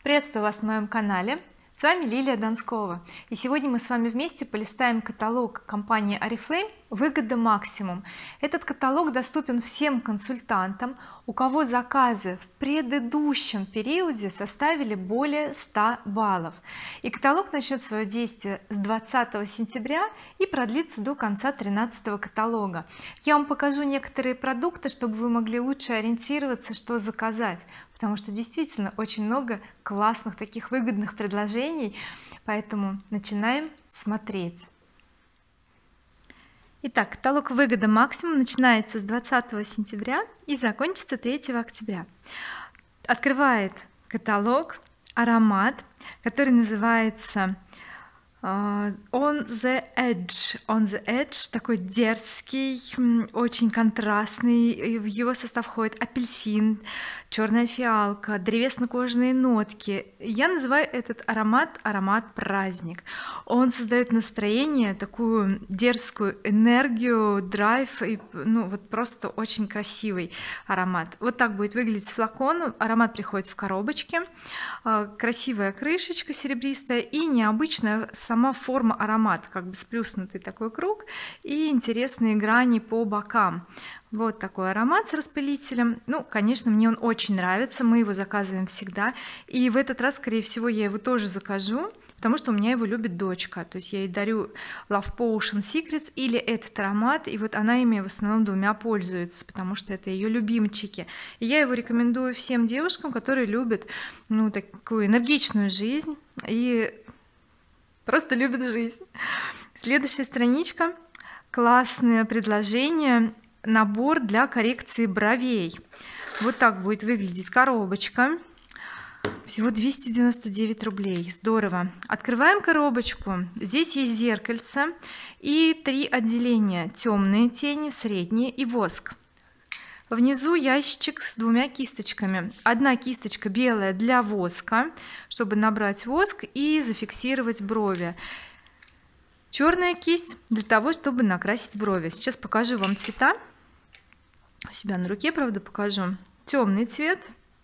Приветствую вас на моем канале. С вами Лилия Донскова, и сегодня мы с вами вместе полистаем каталог компании oriflame выгода максимум. Этот каталог доступен всем консультантам, у кого заказы в предыдущем периоде составили более 100 баллов, и каталог начнет свое действие с 20 сентября и продлится до конца 13 каталога. Я вам покажу некоторые продукты, чтобы вы могли лучше ориентироваться, что заказать, потому что действительно очень много классных таких выгодных предложений, поэтому начинаем смотреть. Итак, каталог выгода максимум начинается с 20 сентября и закончится 3 октября. Открывает каталог аромат, который называется On the Edge, такой дерзкий, очень контрастный. В его состав входит апельсин, черная фиалка, древесно-кожаные нотки. Я называю этот аромат праздник. Он создает настроение, такую дерзкую энергию, драйв, и, вот просто очень красивый аромат. Вот так будет выглядеть флакон. Аромат приходит в коробочке, красивая крышечка серебристая и необычная сама форма аромата, как бы сплюснутый такой круг и интересные грани по бокам. Вот такой аромат с распылителем. Конечно, мне он очень нравится, мы его заказываем всегда, и в этот раз, скорее всего, я его тоже закажу, потому что у меня его любит дочка. То есть я ей дарю Love Potion Secrets или этот аромат, и вот она ими в основном двумя пользуется, потому что это ее любимчики, и я его рекомендую всем девушкам, которые любят такую энергичную жизнь и просто любят жизнь. Следующая страничка, классное предложение, набор для коррекции бровей. Вот так будет выглядеть коробочка, всего 299 рублей, здорово. Открываем коробочку, здесь есть зеркальце и 3 отделения: темные тени, средние и воск. Внизу ящичек с 2 кисточками. Одна кисточка белая для воска, чтобы набрать воск и зафиксировать брови. Черная кисть для того, чтобы накрасить брови. Сейчас покажу вам цвета. У себя на руке, правда, покажу. Темный цвет,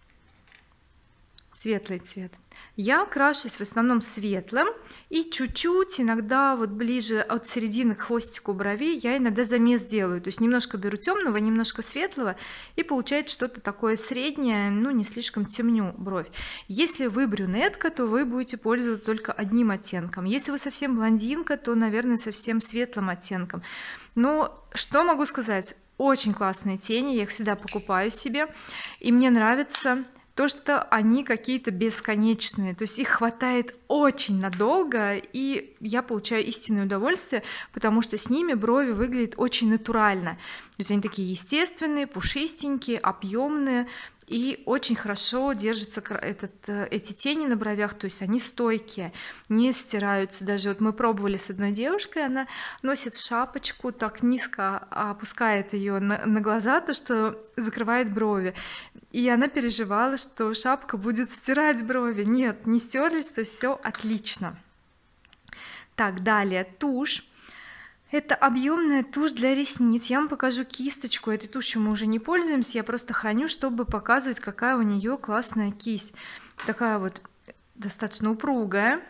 светлый цвет. Я крашусь в основном светлым, и чуть-чуть иногда вот ближе от середины к хвостику бровей я иногда замес делаю, то есть немножко беру темного, немножко светлого, и получается что-то такое среднее, не слишком темню бровь. Если вы брюнетка, то вы будете пользоваться только одним оттенком. Если вы совсем блондинка, то, наверное, совсем светлым оттенком. Но что могу сказать, очень классные тени, я их всегда покупаю себе, и мне нравится то, что они какие-то бесконечные, то есть их хватает очень надолго, и я получаю истинное удовольствие, потому что с ними брови выглядят очень натурально, то есть они такие естественные, пушистенькие, объемные, и очень хорошо держатся эти тени на бровях, то есть они стойкие, не стираются. Даже вот мы пробовали с одной девушкой, она носит шапочку, так низко опускает ее на глаза, то что закрывает брови, и она переживала, что шапка будет стирать брови. Нет, не стерлись, то есть все отлично. Так, далее тушь. Это объемная тушь для ресниц. Я вам покажу кисточку. Этой тушью мы уже не пользуемся, я просто храню, чтобы показывать, какая у нее классная кисть. Такая вот достаточно упругая,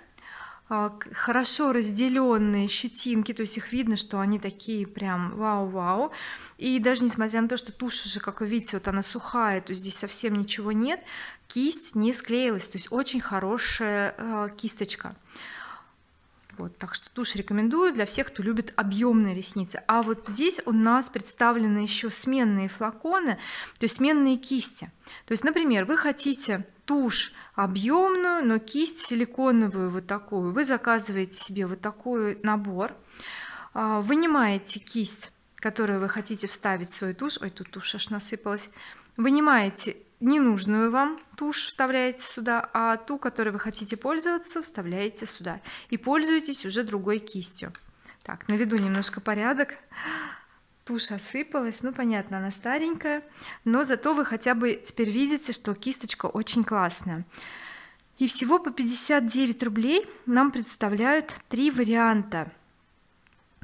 хорошо разделенные щетинки, то есть их видно, что они такие прям вау-вау. И даже несмотря на то, что тушь уже, как вы видите, вот она сухая, то есть здесь совсем ничего нет, кисть не склеилась, то есть очень хорошая кисточка. Вот, так что тушь рекомендую для всех, кто любит объемные ресницы. А вот здесь у нас представлены еще сменные флаконы, то есть сменные кисти. То есть, например, вы хотите тушь объемную, но кисть силиконовую вот такую, вы заказываете себе вот такой набор, вынимаете кисть, которую вы хотите вставить в свою тушь. Ой, тут тушь аж насыпалась. Вынимаете ненужную вам тушь, вставляете сюда, а ту, которой вы хотите пользоваться, вставляете сюда и пользуетесь уже другой кистью. Так, наведу немножко порядок. Тушь осыпалась, понятно, она старенькая, но зато вы хотя бы теперь видите, что кисточка очень классная. И всего по 59 рублей нам представляют 3 варианта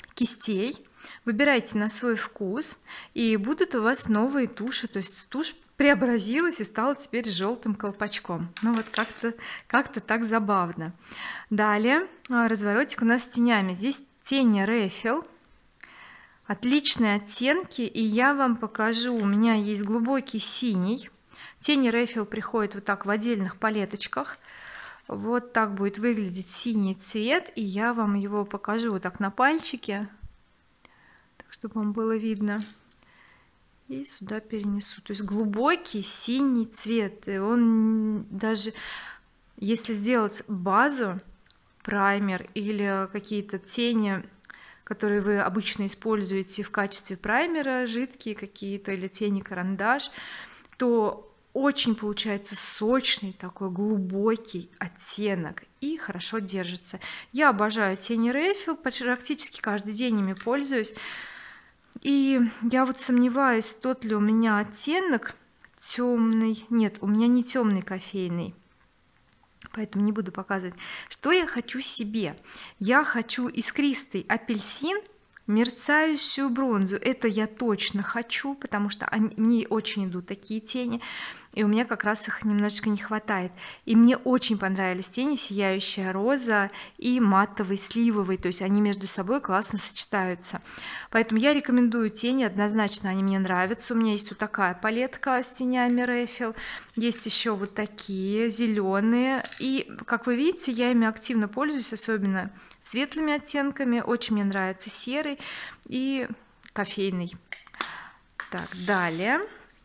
кистей. Выбирайте на свой вкус, и будут у вас новые туши, то есть тушь преобразилась и стала теперь желтым колпачком. Ну вот как-то так забавно. Далее разворотик у нас с тенями. Здесь тени Рефил, отличные оттенки, и я вам покажу. У меня есть глубокий синий. Тени Рефил приходят вот так в отдельных палеточках. Вот так будет выглядеть синий цвет, и я вам его покажу вот так на пальчике, так чтобы вам было видно, и сюда перенесу. То есть глубокий синий цвет, и он даже если сделать базу, праймер или какие-то тени, которые вы обычно используете в качестве праймера, жидкие какие-то или тени карандаш, то очень получается сочный такой глубокий оттенок и хорошо держится. Я обожаю тени Рефил, практически каждый день ими пользуюсь, и я вот сомневаюсь, тот ли у меня оттенок темный. Нет, у меня не темный кофейный, поэтому не буду показывать. Что я хочу себе? Я хочу искристый апельсин, мерцающую бронзу. Это я точно хочу, потому что мне очень идут такие тени, и у меня как раз их немножечко не хватает. И мне очень понравились тени сияющая роза и матовый сливовый, то есть они между собой классно сочетаются, поэтому я рекомендую тени, однозначно они мне нравятся. У меня есть вот такая палетка с тенями Рефил, есть еще вот такие зеленые, и как вы видите, я ими активно пользуюсь, особенно светлыми оттенками. Очень мне нравится серый и кофейный. Так, далее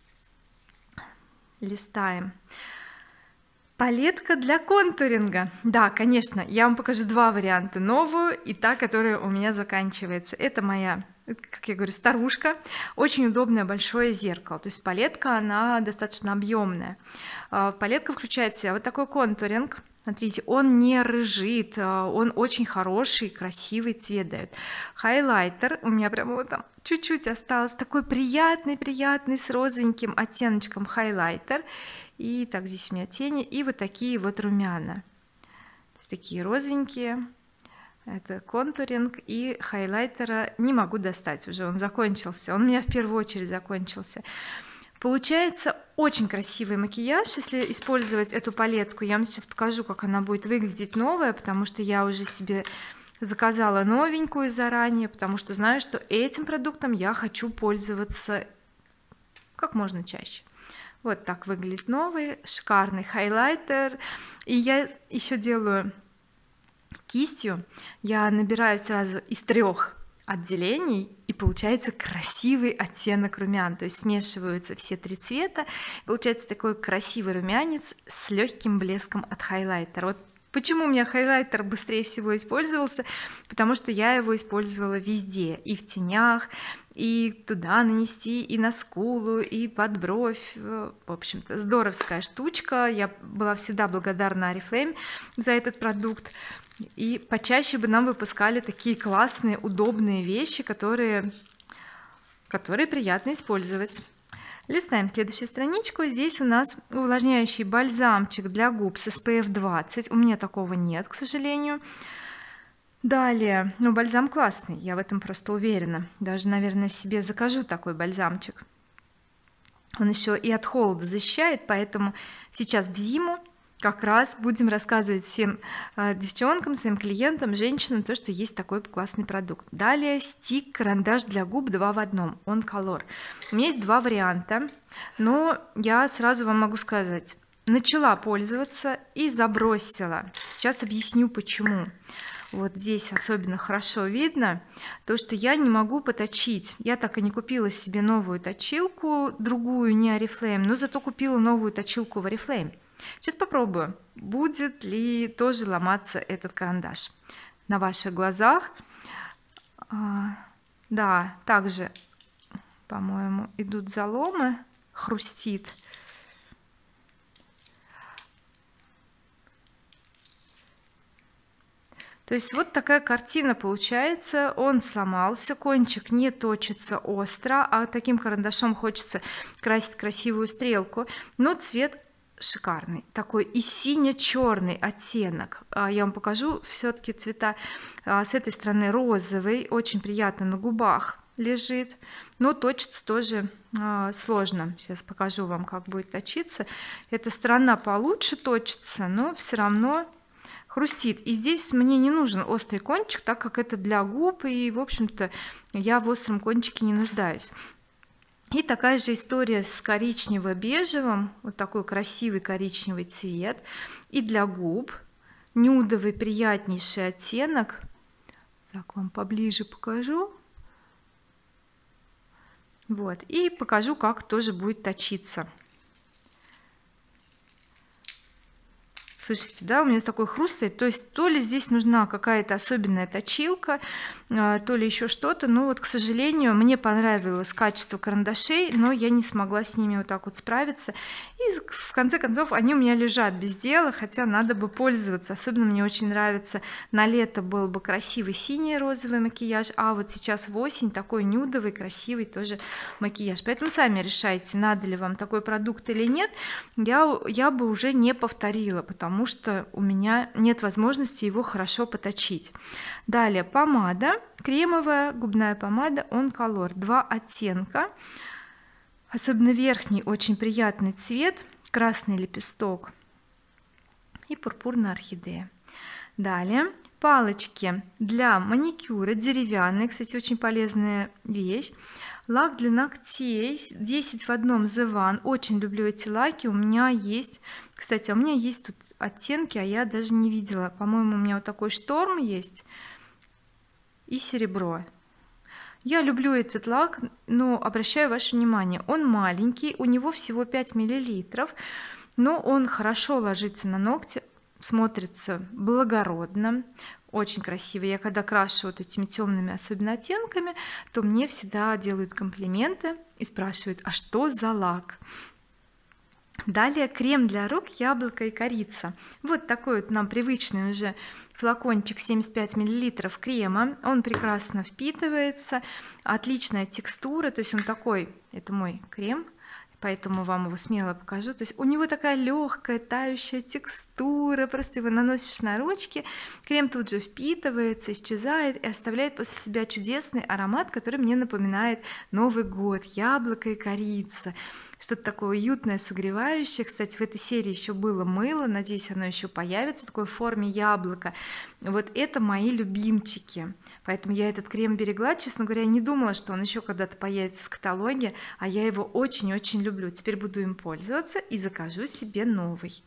листаем. Палетка для контуринга. Да, конечно, я вам покажу два варианта: новую и та, которая у меня заканчивается. Это моя, как я говорю, старушка. Очень удобное большое зеркало, то есть палетка, она достаточно объемная. Палетка включает в себя вот такой контуринг. Смотрите, он не рыжит, он очень хороший, красивый цвет дает. Хайлайтер у меня прямо вот там чуть-чуть осталось, такой приятный с розовеньким оттеночком хайлайтер. И так, здесь у меня тени и вот такие вот румяна, то есть такие розовенькие. Это контуринг, и хайлайтера не могу достать уже, он закончился, он у меня в первую очередь закончился. Получается очень красивый макияж, если использовать эту палетку. Я вам сейчас покажу, как она будет выглядеть новая, потому что я уже себе заказала новенькую заранее, потому что знаю, что этим продуктом я хочу пользоваться как можно чаще. Вот так выглядит новый шикарный хайлайтер. И я еще делаю кистью, я набираю сразу из 3 отделений, и получается красивый оттенок румян, то есть смешиваются все 3 цвета, получается такой красивый румянец с легким блеском от хайлайтера. Вот почему у меня хайлайтер быстрее всего использовался, потому что я его использовала везде, и в тенях, и туда нанести, и на скулу, и под бровь. В общем-то здоровская штучка. Я была всегда благодарна Oriflame за этот продукт, и почаще бы нам выпускали такие классные удобные вещи, которые приятно использовать. Листаем следующую страничку. Здесь у нас увлажняющий бальзамчик для губ с SPF 20. У меня такого нет, к сожалению. Далее, ну, бальзам классный, я в этом просто уверена, даже, наверное, себе закажу такой бальзамчик. Он еще и от холода защищает, поэтому сейчас в зиму как раз будем рассказывать всем девчонкам, своим клиентам, женщинам, то, что есть такой классный продукт. Далее стик карандаш для губ 2 в 1, он color. У меня есть 2 варианта, но я сразу вам могу сказать, начала пользоваться и забросила. Сейчас объясню почему. Вот здесь особенно хорошо видно то, что я не могу поточить. Я так и не купила себе новую точилку, другую, не Oriflame, но зато купила новую точилку в Oriflame. Сейчас попробую, будет ли тоже ломаться этот карандаш на ваших глазах. Да, также, по-моему, идут заломы, хрустит. То есть вот такая картина получается. Он сломался, кончик не точится остро, а таким карандашом хочется красить красивую стрелку, но цвет шикарный такой, и сине-черный оттенок. Я вам покажу все-таки цвета. С этой стороны розовый, очень приятно на губах, лежит, но точится тоже сложно. Сейчас покажу вам, как будет точиться. Эта сторона получше точится, но все равно хрустит. И здесь мне не нужен острый кончик, так как это для губ, и в общем-то я в остром кончике не нуждаюсь. И такая же история с коричнево-бежевым, вот такой красивый коричневый цвет, и для губ нюдовый приятнейший оттенок. Так, вам поближе покажу. Вот, и покажу, как тоже будет точиться. Слышите, да, у меня такой хруст стоит. То есть то ли здесь нужна какая-то особенная точилка, то ли еще что-то. Но вот, к сожалению, мне понравилось качество карандашей, но я не смогла с ними вот так вот справиться, и в конце концов они у меня лежат без дела, хотя надо бы пользоваться. Особенно мне очень нравится, на лето был бы красивый синий розовый макияж, а вот сейчас в осень такой нюдовый красивый тоже макияж. Поэтому сами решайте, надо ли вам такой продукт или нет. Я бы уже не повторила, потому что у меня нет возможности его хорошо поточить. Далее помада кремовая, губная помада On Color, 2 оттенка, особенно верхний очень приятный цвет, красный лепесток и пурпурная орхидея. Далее палочки для маникюра деревянные, кстати, очень полезная вещь. Лак для ногтей 10 в одном The One, очень люблю эти лаки. У меня есть, кстати, у меня есть тут оттенки, а я даже не видела, по-моему, у меня вот такой шторм есть и серебро. Я люблю этот лак, но обращаю ваше внимание, он маленький, у него всего 5 миллилитров, но он хорошо ложится на ногти, смотрится благородно, очень красиво. Я когда крашу вот этими темными особенно оттенками, то мне всегда делают комплименты и спрашивают, а что за лак. Далее крем для рук яблоко и корица. Вот такой вот нам привычный уже флакончик, 75 миллилитров крема. Он прекрасно впитывается, отличная текстура, то есть он такой, это мой крем, поэтому вам его смело покажу. То есть у него такая легкая тающая текстура, просто его наносишь на ручки, крем тут же впитывается, исчезает и оставляет после себя чудесный аромат, который мне напоминает Новый год, яблоко и корица, что-то такое уютное, согревающее. Кстати, в этой серии еще было мыло, надеюсь, оно еще появится, такой в форме яблока. Вот это мои любимчики, поэтому я этот крем берегла, честно говоря, не думала, что он еще когда-то появится в каталоге, а я его очень-очень люблю. Теперь буду им пользоваться и закажу себе новый.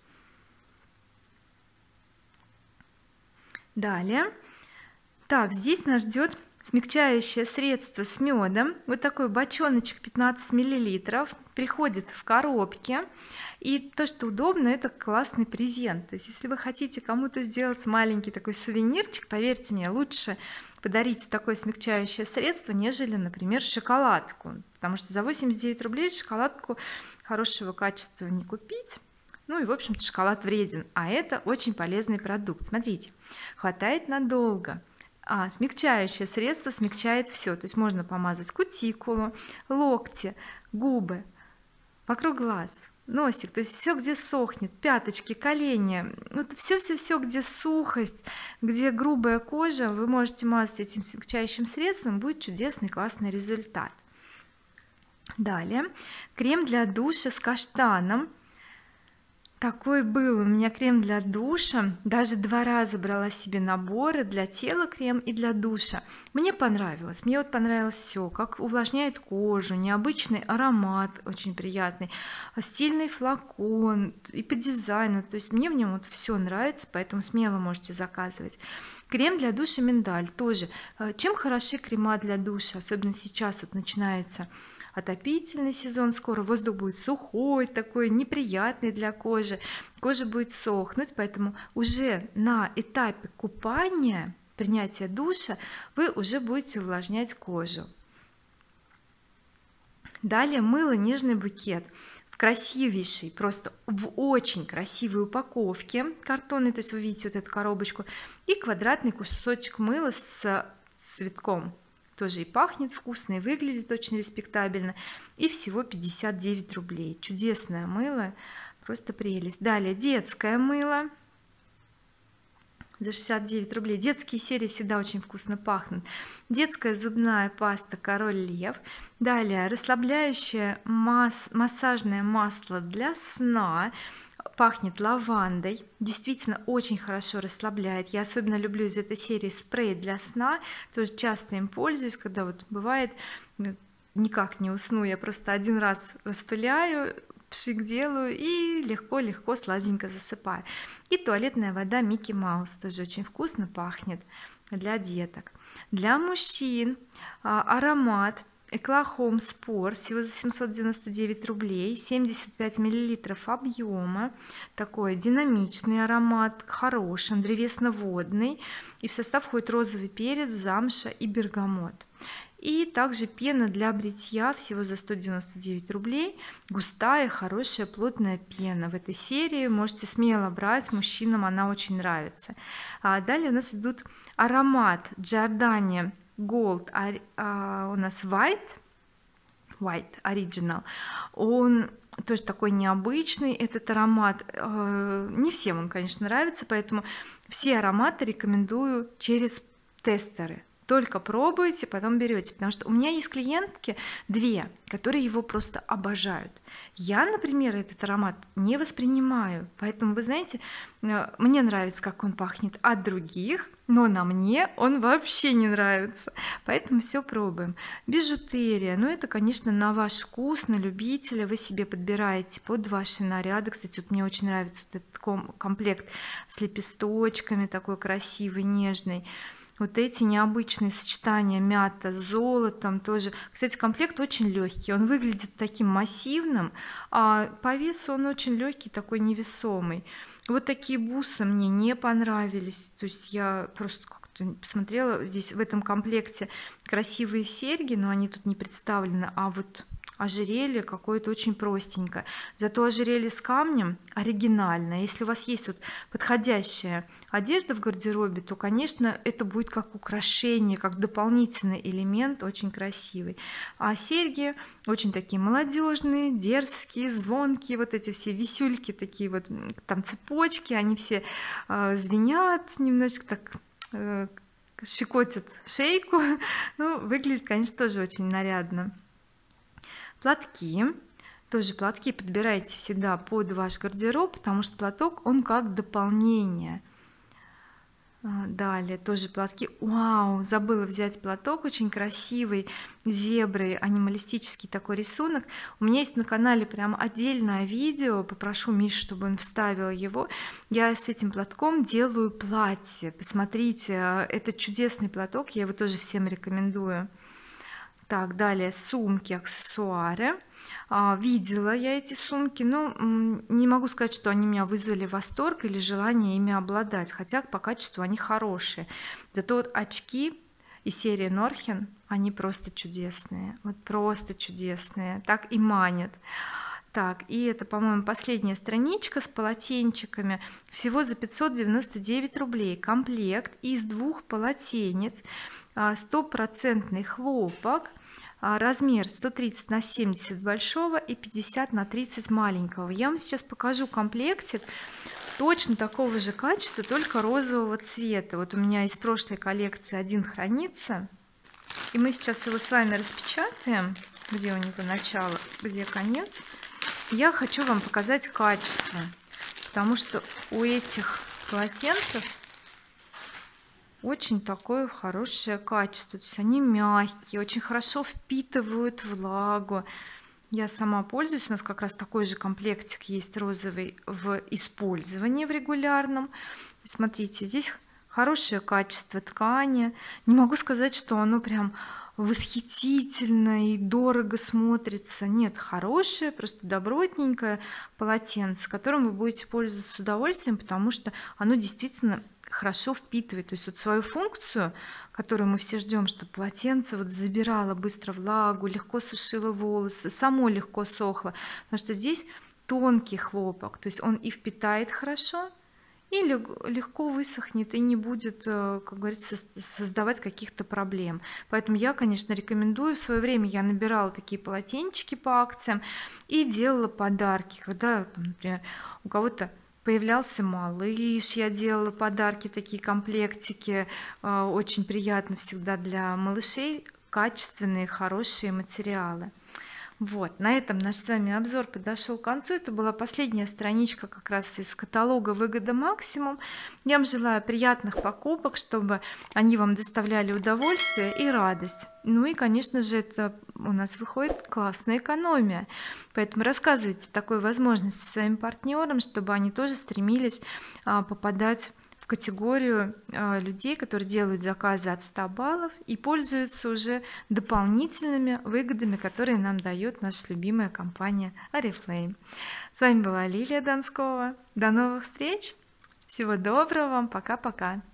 Далее, так, здесь нас ждет смягчающее средство с медом, вот такой бочоночек 15 миллилитров, приходит в коробке, и то, что удобно, это классный презент. То есть если вы хотите кому-то сделать маленький такой сувенирчик, поверьте мне, лучше подарить такое смягчающее средство, нежели, например, шоколадку, потому что за 89 рублей шоколадку хорошего качества не купить. Ну и в общем-то шоколад вреден, а это очень полезный продукт. Смотрите, хватает надолго, а смягчающее средство смягчает все, то есть можно помазать кутикулу, локти, губы, вокруг глаз, носик, то есть все, где сохнет, пяточки, колени, вот все где сухость, где грубая кожа, вы можете мазать этим смягчающим средством, будет чудесный классный результат. Далее крем для душа с каштаном. Такой был у меня крем для душа, даже 2 раза брала себе наборы для тела крем и для душа. Мне понравилось, мне вот понравилось все, как увлажняет кожу, необычный аромат очень приятный, стильный флакон и по дизайну, то есть мне в нем вот все нравится, поэтому смело можете заказывать. Крем для душа миндаль тоже. Чем хороши крема для душа, особенно сейчас вот начинается отопительный сезон, скоро воздух будет сухой, такой неприятный для кожи, кожа будет сохнуть, поэтому уже на этапе купания, принятия душа, вы уже будете увлажнять кожу. Далее мыло нежный букет в красивейшей, просто в очень красивой упаковке картонной, то есть вы видите вот эту коробочку, и квадратный кусочек мыла с цветком, тоже и пахнет вкусно, и выглядит очень респектабельно, и всего 59 рублей. Чудесное мыло, просто прелесть. Далее детское мыло, за 69 рублей. Детские серии всегда очень вкусно пахнут. Детская зубная паста Король Лев. Далее расслабляющее массажное масло для сна, пахнет лавандой, действительно очень хорошо расслабляет. Я особенно люблю из этой серии спрей для сна, тоже часто им пользуюсь, когда вот бывает никак не усну, я просто один раз распыляю, пшик делаю и легко сладенько засыпаю. И туалетная вода Микки Маус тоже очень вкусно пахнет для деток. Для мужчин аромат Экла Home Sport всего за 799 рублей, 75 миллилитров объема, такой динамичный аромат, хороший, древесно-водный, и в состав входит розовый перец, замша и бергамот. И также пена для бритья всего за 199 рублей, густая, хорошая, плотная пена. В этой серии можете смело брать, мужчинам она очень нравится. Далее у нас идут аромат Giordani Gold, у нас White Original. Он тоже такой необычный, этот аромат, не всем он, конечно, нравится, поэтому все ароматы рекомендую через тестеры. Только пробуйте, потом берете, потому что у меня есть клиентки две, которые его просто обожают. Я, например, этот аромат не воспринимаю, поэтому вы знаете, мне нравится, как он пахнет от других, но на мне он вообще не нравится, поэтому все пробуем. Бижутерия, ну это, конечно, на ваш вкус, на любителя, вы себе подбираете под ваши наряды. Кстати, вот мне очень нравится вот этот комплект с лепесточками, такой красивый, нежный. Вот эти необычные сочетания мята с золотом тоже. Кстати, комплект очень легкий, он выглядит таким массивным, а по весу он очень легкий, такой невесомый. Вот такие бусы мне не понравились, то есть я просто как-то посмотрела, здесь в этом комплекте красивые серьги, но они тут не представлены, а вот ожерелье какое-то очень простенькое, зато ожерелье с камнем оригинальное. Если у вас есть вот подходящая одежда в гардеробе, то, конечно, это будет как украшение, как дополнительный элемент, очень красивый. А серьги очень такие молодежные, дерзкие, звонкие, вот эти все висюльки такие вот, там цепочки, они все звенят немножечко так, щекотят шейку. Ну, выглядит, конечно, тоже очень нарядно. Платки, тоже платки подбирайте всегда под ваш гардероб, потому что платок он как дополнение. Далее тоже платки, вау, забыла взять платок, очень красивый, зебры, анималистический такой рисунок. У меня есть на канале прям отдельное видео, попрошу Мишу, чтобы он вставил его. Я с этим платком делаю платье, посмотрите, это чудесный платок, я его тоже всем рекомендую. Так, далее сумки, аксессуары. Видела я эти сумки, но не могу сказать, что они меня вызвали восторг или желание ими обладать, хотя по качеству они хорошие. Зато вот очки из серии Норхен, они просто чудесные, вот просто чудесные, так и манят. Так, и это, по-моему, последняя страничка с полотенчиками, всего за 599 рублей, комплект из 2 полотенец, 100% хлопок, размер 130 на 70 большого и 50 на 30 маленького. Я вам сейчас покажу комплектик точно такого же качества, только розового цвета. Вот у меня из прошлой коллекции один хранится, и мы сейчас его с вами распечатаем, где у него начало, где конец. Я хочу вам показать качество, потому что у этих полотенцев очень такое хорошее качество, то есть они мягкие, очень хорошо впитывают влагу. Я сама пользуюсь, у нас как раз такой же комплектик есть розовый в использовании в регулярном. Смотрите, здесь хорошее качество ткани, не могу сказать, что оно прям восхитительно и дорого смотрится, нет, хорошее, просто добротненькое полотенце, которым вы будете пользоваться с удовольствием, потому что оно действительно хорошо впитывает, то есть вот свою функцию, которую мы все ждем, чтобы полотенце вот забирало быстро влагу, легко сушило волосы, само легко сохло, потому что здесь тонкий хлопок, то есть он и впитает хорошо, и легко высохнет, и не будет, как говорится, создавать каких-то проблем. Поэтому я, конечно, рекомендую. В свое время я набирала такие полотенчики по акциям и делала подарки, когда, например, у кого-то появлялся малыш, я делала подарки, такие комплектики, очень приятно всегда для малышей, качественные хорошие материалы. Вот, на этом наш с вами обзор подошел к концу. Это была последняя страничка как раз из каталога Выгода Максимум. Я вам желаю приятных покупок, чтобы они вам доставляли удовольствие и радость. Ну и конечно же, это у нас выходит классная экономия, поэтому рассказывайте такой возможности своим партнерам, чтобы они тоже стремились попадать в категорию людей, которые делают заказы от 100 баллов и пользуются уже дополнительными выгодами, которые нам дает наша любимая компания Oriflame. С вами была Лилия Донскова, до новых встреч, всего доброго вам, пока-пока.